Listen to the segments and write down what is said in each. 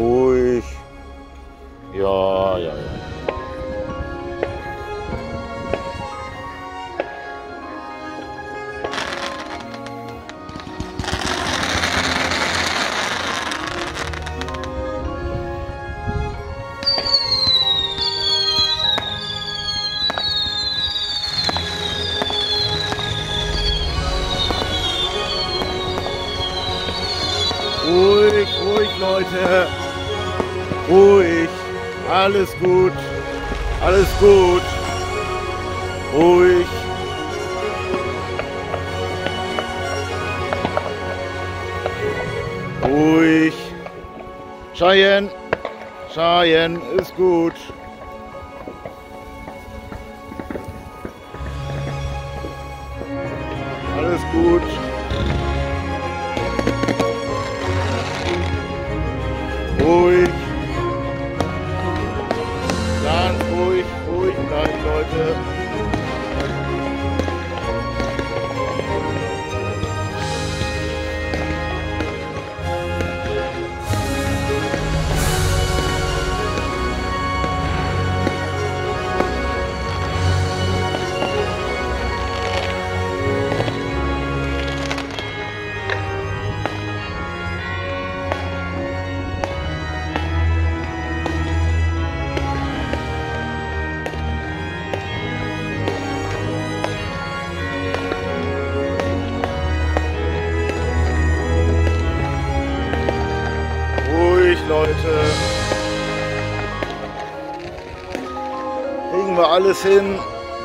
Ruhig. Ja, ja, ja. Ruhig, ruhig, Leute. Ruhig. Alles gut. Alles gut. Ruhig. Ruhig. Cheyenne. Cheyenne ist gut. Alles gut. Ruhig. Ganz ruhig, ruhig bleiben, Leute. Leute, kriegen wir alles hin.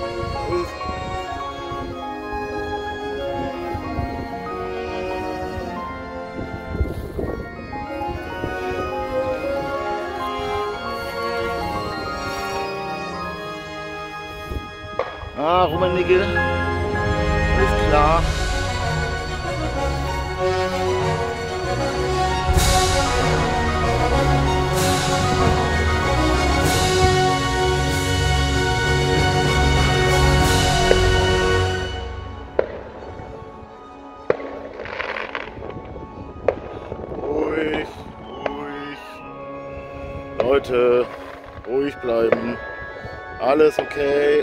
Ah, Rummenigge, ist klar. Ruhig, ruhig. Leute, ruhig bleiben. Alles okay.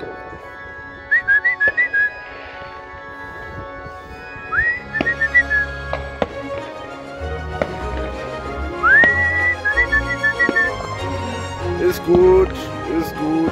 Ist gut, ist gut.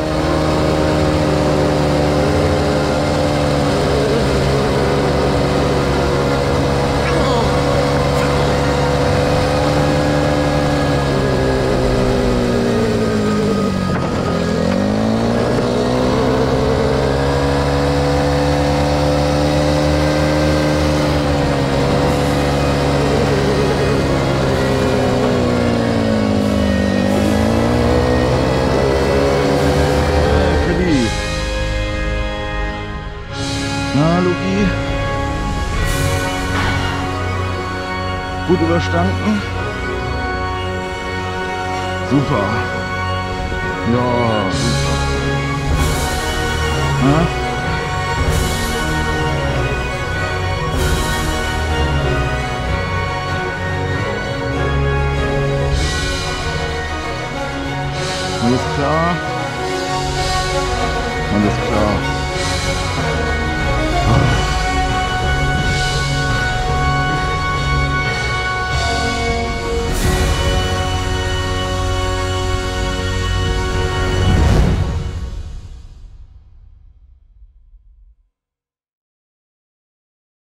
Na, Luki? Gut überstanden? Super. Ja, super. Na? Alles klar? Alles klar.